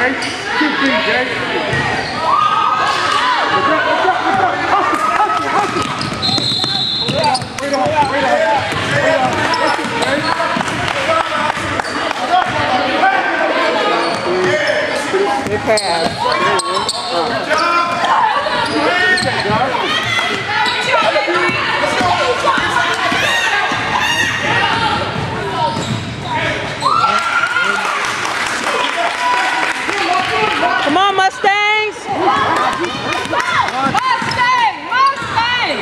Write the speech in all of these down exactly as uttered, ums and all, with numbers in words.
Good pass. Come on, Mustangs! Mustang! Mustang!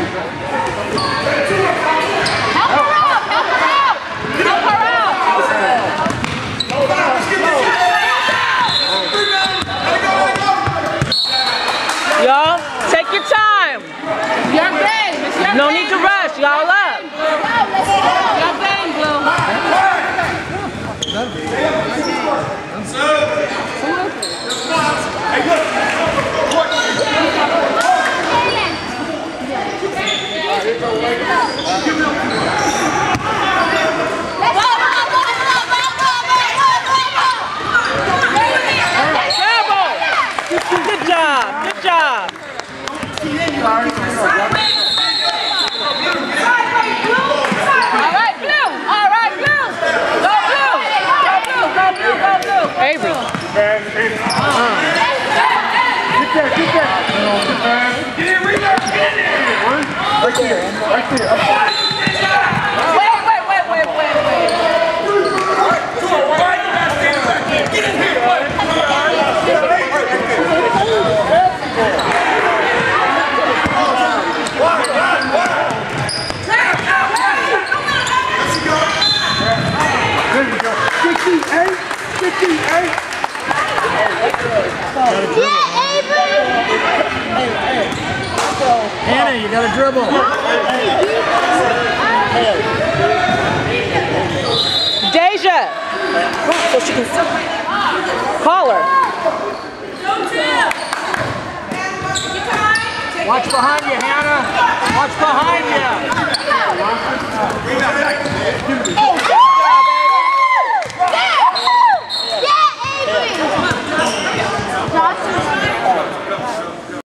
Help her out! Help her out! Help her out! Y'all, take your time. Your game! It's your No game. need to rush. Y'all up. Your game, Blue. Good job. Good job. All right, Blue. All right, Blue. Go Blue. Go Blue. Go Blue. Go Blue. Avery. Get there, get there. Get in, rebound, get in there. Right there, right there. Wait, wait, wait, wait, wait, wait. Get in here, buddy. fifty-eight, fifty-eight. Yeah, Avery! Anna, you gotta dribble. Deja. So she can call her. Watch behind you, Hannah. Watch behind you. Oh,